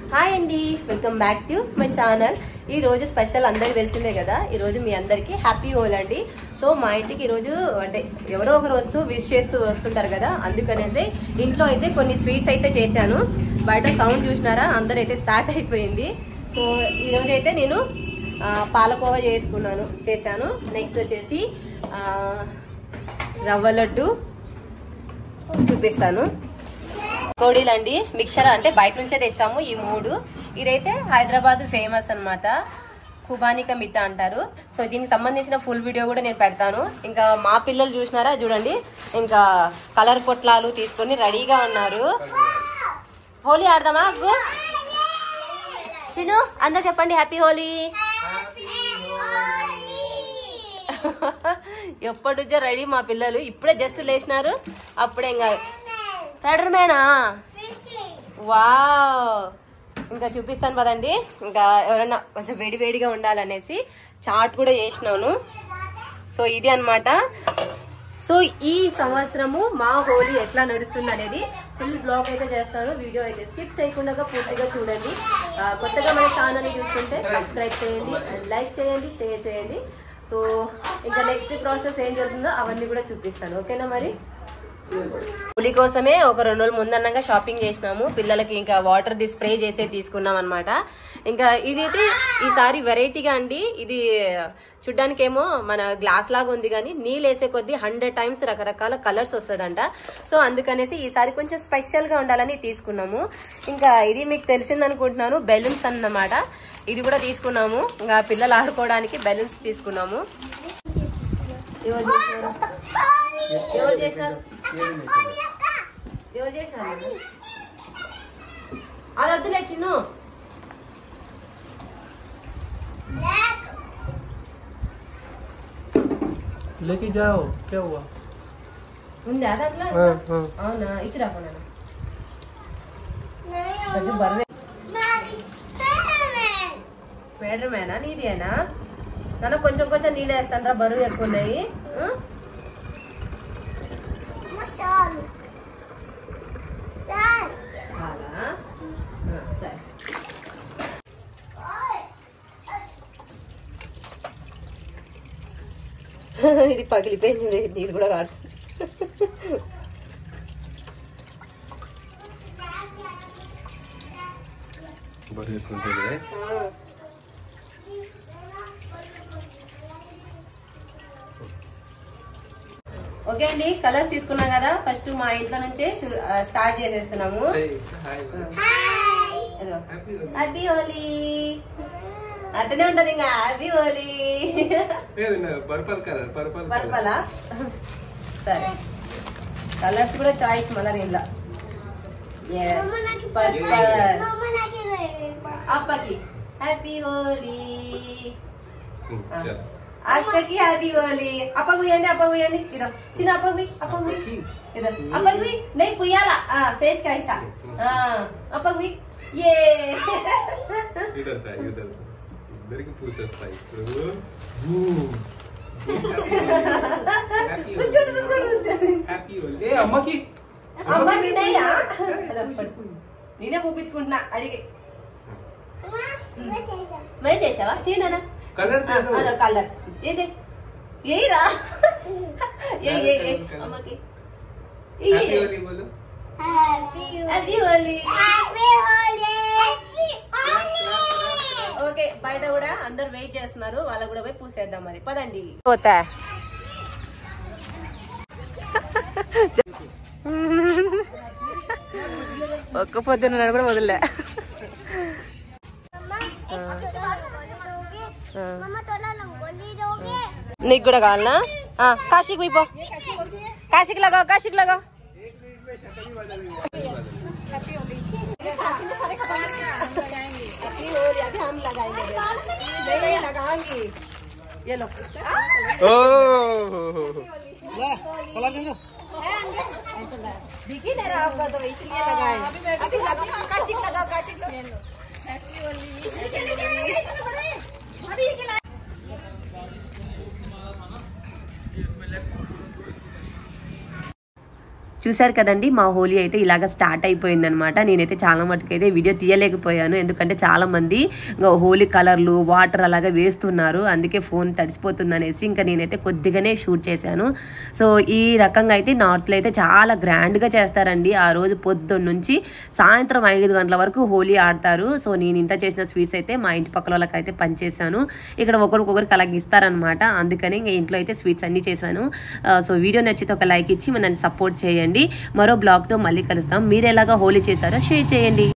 Hi అండి, welcome back to my channel. ఈ రోజు స్పెషల్ అందరికి తెలిసిందే కదా. ఈ రోజు మీ అందరికి హ్యాపీ హోలీ అండి. సో మా ఇంటికి ఈ రోజు అంటే ఎవరో ఒకరు వస్తూ విష్ చేస్తూ వస్తుంటారు కదా, అందుకనేసి ఇంట్లో అయితే కొన్ని స్వీట్స్ అయితే చేశాను. బయట సౌండ్ చూసినారా, అందరైతే స్టార్ట్ అయిపోయింది. సో ఈ రోజు అయితే నేను పాలకోవా చేశాను. నెక్స్ట్ వచ్చేసి రవ్వ లడ్డు చూపిస్తాను. కోడీలు అండి, మిక్చర్ అంటే బయట నుంచే తెచ్చాము ఈ 3. ఇదైతే హైదరాబాద్ ఫేమస్ అన్నమాట, ఖుబానికా మిఠా అంటారు. సో దీనికి సంబంధించిన ఫుల్ వీడియో కూడా నేను పెడతాను. ఇంకా మా పిల్లలు చూసినారా చూడండి, ఇంకా కలర్ పొట్లాలు తీసుకొని రెడీగా ఉన్నారు. హోలీ ఆడదామా అగ్గు? చిను అందరు చెప్పండి హ్యాపీ హోలీ. ఎప్పటి నుంచో రెడీ మా పిల్లలు, ఇప్పుడే జస్ట్ లేచినారు. అప్పుడే ఇంకా ఫెడర్మేనా, వావ్. ఇంకా చూపిస్తాను పదండి. ఇంకా ఎవరైనా కొంచెం వేడివేడిగా ఉండాలనేసి చాట్ కూడా చేసినాను. సో ఇది అన్నమాట. సో ఈ సంవత్సరము మా హోలీ ఎట్లా నడుస్తుంది అనేది ఫుల్ బ్లాగ్ అయితే చేస్తాను. వీడియో అయితే స్కిప్ చేయకుండా పూర్తిగా చూడండి. కొత్తగా మన ఛానల్ ని చూస్తుంటే సబ్స్క్రైబ్ చేయండి, లైక్ చేయండి, షేర్ చేయండి. సో ఇంకా నెక్స్ట్ ప్రాసెస్ ఏం జరుగుతుందో అవన్నీ కూడా చూపిస్తాను. ఓకేనా? మరి హోలీ కోసమే ఒక 2 రోజులు ముందన్నగా షాపింగ్ చేసినాము. పిల్లలకి ఇంకా వాటర్ ది స్ప్రే చేసే తీసుకున్నాం అనమాట. ఇంకా ఇది అయితే ఈసారి వెరైటీగా అండి. ఇది చూడ్డానికి ఏమో మన గ్లాస్ లాగా ఉంది, కానీ నీళ్ళు వేసే కొద్దీ 100 టైమ్స్ రకరకాల కలర్స్ వస్తుందంట. సో అందుకనేసి ఈసారి కొంచెం స్పెషల్ గా ఉండాలని తీసుకున్నాము. ఇంకా ఇది మీకు తెలిసింది అనుకుంటున్నాను, బెలూన్స్ అన్నమాట. ఇది కూడా తీసుకున్నాము. ఇంకా పిల్లలు ఆడుకోవడానికి బెలూన్స్ తీసుకున్నాము. ఎవరు చేసినారు? అది వద్దులే చిన్ను. लेके जाओ, क्या हुआ? ఉందా దాంట్లో? అవునా, ఇచ్చిరా పోనా. స్పైడర్ మ్యానా నీదేనా? నన్ను కొంచెం కొంచెం నీళ్ళు వేస్తాను రా, బరువు ఎక్కువ ఉన్నాయి. సరే, ఇది పగిలిపోయింది, నీళ్ళు కూడా కాదు. ఓకే అండి, కలర్స్ తీసుకున్నాం కదా. ఫస్ట్ మా ఇంట్లో నుంచే స్టార్ట్ చేసేస్తున్నాము. హ్యాపీ హోలీ అట్లనే ఉంటది. ఇంకా హ్యాపీ హోలీ పర్పలా. సరే, కలర్స్ కూడా చాయిస్ మళ్ళా దీనిలో. పర్పల్. అప్పకి హ్యాపీ హోలీ, అక్కకి హ్యాపీ హోలీ. అప్పకు పోయండి. ఇదో చిన్న అప్పకు ఇదో అప్పకు नहीं पुयाला फेस का ऐसा అప్పకు ये इधर की पूछता है హ్యాపీ హోలీ. ఏ అమ్మకి నయ్యా నేనే పూపించుకుంటున్నా అడిగి. మరి చేసావా? చేయనా కలర్ కలర్ ఏరా అమ్మకి హ్యాపీ హోలీ. ఓకే, బయట కూడా అందరు వెయిట్ చేస్తున్నారు, వాళ్ళకు కూడా పోయి పూసేద్దాం. మరి పదండి. పోతా ఒక్క పొద్దున్న కూడా వదిలే. నీకు కూడా కావాలనా? కాశీకి పోయిపో, కాశీకి లగావు. अभी हम लगाएंगे ये लो। दिखी नहीं रहा आपका, तो इसलिए लगाए. अभी लगाओ, काशिक लगाओ. हैप्पी होली. చూశారు కదండి మా హోలీ అయితే ఇలాగ స్టార్ట్ అయిపోయింది అనమాట. నేనైతే చాలా మటుకైతే వీడియో తీయలేకపోయాను, ఎందుకంటే చాలా మంది హోలీ కలర్లు వాటర్ అలాగా వేస్తున్నారు, అందుకే ఫోన్ తడిసిపోతుంది అనేసి ఇంకా నేనైతే కొద్దిగానే షూట్ చేశాను. సో ఈ రకంగా అయితే నార్త్లో అయితే చాలా గ్రాండ్గా చేస్తారండి. ఆ రోజు పొద్దున్న నుంచి సాయంత్రం 5 గంటల వరకు హోలీ ఆడతారు. సో నేను ఇంత చేసిన స్వీట్స్ అయితే మా ఇంటి పక్కల వాళ్ళకి అయితే పనిచేశాను. ఇక్కడ ఒకరికొకరికి అలాగ ఇస్తారనమాట, అందుకని ఇంకా ఇంట్లో అయితే స్వీట్స్ అన్నీ చేశాను. సో వీడియో నచ్చితే ఒక లైక్ ఇచ్చి నన్ను సపోర్ట్ చేయండి. మరో బ్లాగ్తో మళ్ళీ కలుస్తాం. మీరు ఎలాగా హోలీ చేశారో షేర్ చేయండి.